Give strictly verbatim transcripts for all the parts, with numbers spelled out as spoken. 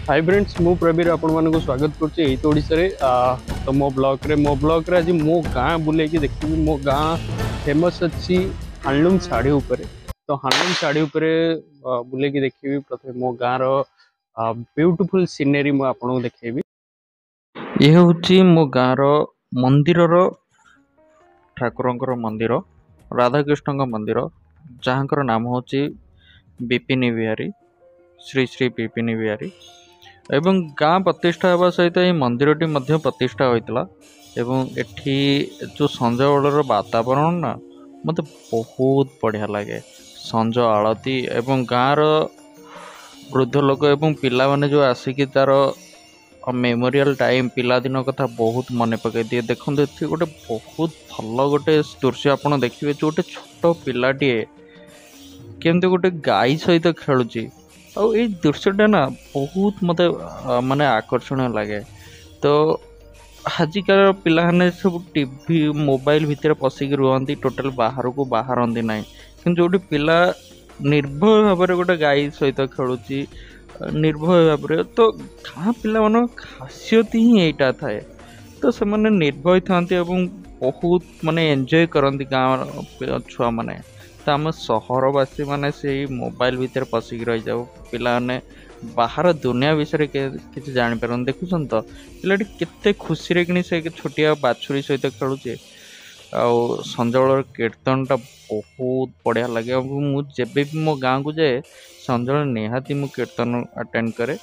Hi friends मु प्रवीर आपण मानक स्वागत करछि एत ओडिसा रे आ, तो मो ब्लॉग रे मो ब्लॉग रे आज मो गाँ बुले की देखिबी मो गाँ फेमस अछि हांडलूम साड़ी ऊपर। तो हांडलूम साड़ी ऊपर बुले की देखिबी प्रथमे मो गाँ रो ब्यूटीफुल सीनरी मु आपन देखैबी। ये होछि मो गाँ रो मंदिर रो ठाकुरंकर मंदिर राधा कृष्ण मंदिर जहाँकर नाम होछि बिपिनी बिहारी श्री श्री बिपिनी बिहारी एवं गाँ प्रतिष्ठा होगा सहित यह मंदिरटी मध्य प्रतिष्ठा होता एवं एठी जो संज बेलर वातावरण ना मत बहुत बढ़िया लगे। संज आलती एवं गाँव वृद्ध लोक एवं पिला माने जो आसिकी तार मेमोरियल टाइम पिलादिन कथा बहुत मन पकई दिए। देखते ये गोटे बहुत भल गोटे दृश्य आप देखिए जो गोटे छोट पिलाटीए केमती गोटे गाई सहित खेलुची ଆଉ ଏଇ ଦୃଶ୍ୟଟା ନା ବହୁତ ମତେ ମାନେ ଆକର୍ଷଣୀୟ ଲାଗେ। ତ ଆଜିକାର ପିଲାମାନେ ସବୁ ଟିଭି ମୋବାଇଲ ଭିତରେ ପଶିକି ରୁହନ୍ତି, ଟୋଟାଲ ବାହାରକୁ ବାହାରନ୍ତି ନାହିଁ। କିନ୍ତୁ ଯୋଉଠି ପିଲା ନିର୍ଭୟ ଭାବରେ ଗୋଟେ ଗାଈ ସହିତ ଖେଳୁଛି ନିର୍ଭୟ ଭାବରେ, ତ ଗାଁ ପିଲାମାନଙ୍କ ଖାସିୟତ ହିଁ ଏଇଟା ଥାଏ। ତ ସେମାନେ ନିର୍ଭୟ ଥାନ୍ତି ଏବଂ ବହୁତ ମାନେ ଏନ୍ଜୟ କରନ୍ତି ଗାଁ ଛୁଆମାନେ। ତ ଆମ ସହରବାସୀ ମାନେ ସେଇ ମୋବାଇଲ ଭିତରେ ପଶିକି ରହିଯାଉ, ପିଲାମାନେ ବାହାର ଦୁନିଆ ବିଷୟରେ କିଛି ଜାଣିପାରନ୍ତି। ଦେଖୁଛନ୍ତି ତ ପିଲାଟି କେତେ ଖୁସିରେ କିଣି ସେ ଛୋଟିଆ ବାଛୁରୀ ସହିତ ଖେଳୁଛି। ଆଉ ସଞ୍ଜବେଳର କୀର୍ତ୍ତନଟା ବହୁତ ବଢ଼ିଆ ଲାଗେ। ଆଉ ମୁଁ ଯେବେ ବି ମୋ ଗାଁକୁ ଯାଏ ସଞ୍ଜବେଳେ ନିହାତି ମୁଁ କୀର୍ତ୍ତନ ଆଟେଣ୍ଡ କରେ।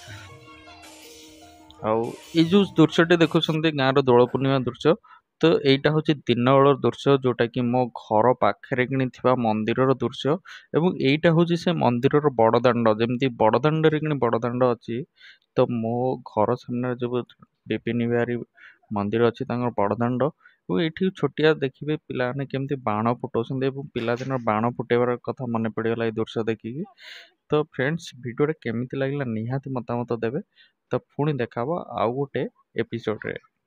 ଆଉ ଏଇ ଯେଉଁ ଦୃଶ୍ୟଟି ଦେଖୁଛନ୍ତି ଗାଁର ଦୋଳ ପୂର୍ଣ୍ଣିମା ଦୃଶ୍ୟ, ତ ଏଇଟା ହେଉଛି ଦିନ ବେଳର ଦୃଶ୍ୟ ଯୋଉଟା କି ମୋ ଘର ପାଖରେ କିଣି ଥିବା ମନ୍ଦିରର ଦୃଶ୍ୟ। ଏବଂ ଏଇଟା ହେଉଛି ସେ ମନ୍ଦିରର ବଡ଼ଦାଣ୍ଡ। ଯେମିତି ବଡ଼ଦାଣ୍ଡରେ କିଣି ବଡ଼ଦାଣ୍ଡ ଅଛି, ତ ମୋ ଘର ସାମ୍ନାରେ ଯେଉଁ ବିପିନି ବିହାରୀ ମନ୍ଦିର ଅଛି ତାଙ୍କର ବଡ଼ଦାଣ୍ଡ। ଏବଂ ଏଇଠି ଛୋଟିଆ ଦେଖିବେ ପିଲାମାନେ କେମିତି ବାଣ ଫୁଟାଉଛନ୍ତି ଏବଂ ପିଲାଦିନର ବାଣ ଫୁଟାଇବାର କଥା ମନେ ପଡ଼ିଗଲା ଏଇ ଦୃଶ୍ୟ ଦେଖିକି। ତ ଫ୍ରେଣ୍ଡସ୍ ଭିଡ଼ିଓଟା କେମିତି ଲାଗିଲା ନିହାତି ମତାମତ ଦେବେ। ତ ପୁଣି ଦେଖା ହବ ଆଉ ଗୋଟେ ଏପିସୋଡ଼ରେ।